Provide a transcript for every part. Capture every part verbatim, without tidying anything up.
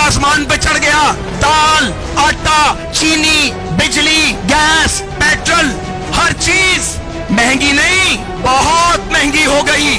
आसमान पे चढ़ गया। दाल, आटा, चीनी, बिजली, गैस, पेट्रोल, हर चीज महंगी नहीं, बहुत महंगी हो गई।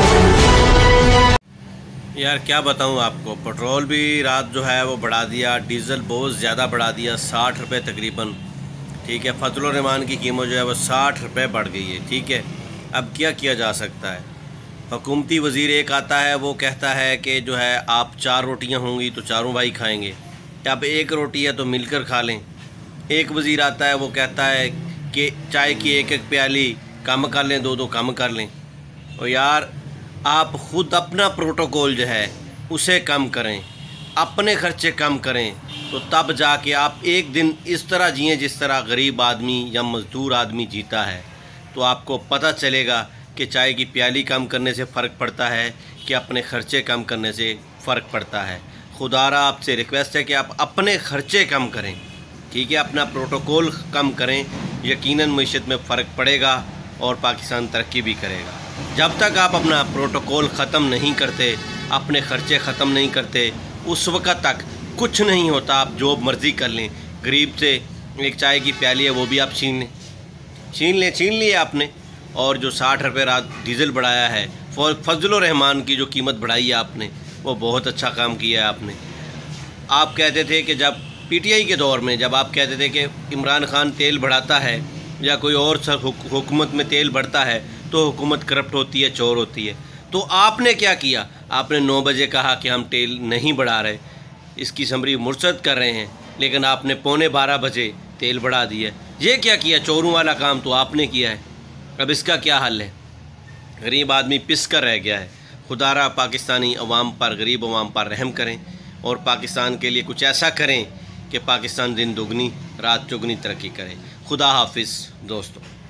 यार क्या बताऊं आपको, पेट्रोल भी रात जो है वो बढ़ा दिया, डीज़ल बहुत ज़्यादा बढ़ा दिया, साठ रुपये तकरीबन। ठीक है, फजल रहमान की कीमत जो है वो साठ रुपये बढ़ गई है। ठीक है, अब क्या किया जा सकता है। हुकूमती वज़ीर एक आता है, वो कहता है कि जो है आप चार रोटियां होंगी तो चारों भाई खाएंगे, अब एक रोटी है तो मिलकर खा लें। एक वज़ीर आता है, वो कहता है कि चाय की एक एक प्याली कम कर लें, दो दो कम कर लें। और यार आप ख़ुद अपना प्रोटोकॉल जो है उसे कम करें, अपने ख़र्चे कम करें, तो तब जाके आप एक दिन इस तरह जिएं जिस तरह गरीब आदमी या मज़दूर आदमी जीता है। तो आपको पता चलेगा कि चाय की प्याली कम करने से फ़र्क पड़ता है कि अपने ख़र्चे कम करने से फ़र्क पड़ता है। खुदारा आपसे रिक्वेस्ट है कि आप अपने ख़र्चे कम करें, ठीक है, अपना प्रोटोकॉल कम करें, यकीनन मईशत में फ़र्क पड़ेगा और पाकिस्तान तरक्की भी करेगा। जब तक आप अपना प्रोटोकॉल ख़त्म नहीं करते, अपने ख़र्चे ख़त्म नहीं करते, उस वक़्त तक कुछ नहीं होता। आप जो मर्ज़ी कर लें, गरीब से एक चाय की प्याली है वो भी आप छीन लें, छीन लें छीन लिए आपने। और जो साठ रुपये रात डीज़ल बढ़ाया है, फजल रहमान की जो कीमत बढ़ाई है आपने, वो बहुत अच्छा काम किया है आपने। आप कहते थे कि जब पीटीआई के दौर में जब आप कहते थे कि इमरान खान तेल बढ़ाता है या कोई और हुकूमत में तेल बढ़ता है तो हुकूमत करप्ट होती है, चोर होती है, तो आपने क्या किया, आपने नौ बजे कहा कि हम तेल नहीं बढ़ा रहे, इसकी समरी मुर्सद कर रहे हैं, लेकिन आपने पौने बारह बजे तेल बढ़ा दिया। ये क्या किया, चोरों वाला काम तो आपने किया है। अब इसका क्या हल है। गरीब आदमी पिस कर रह गया है। खुदारा पाकिस्तानी अवाम पर, गरीब अवाम पर रहम करें और पाकिस्तान के लिए कुछ ऐसा करें कि पाकिस्तान दिन दुगनी रात चुगनी तरक्की करे। खुदा हाफिज़ दोस्तों।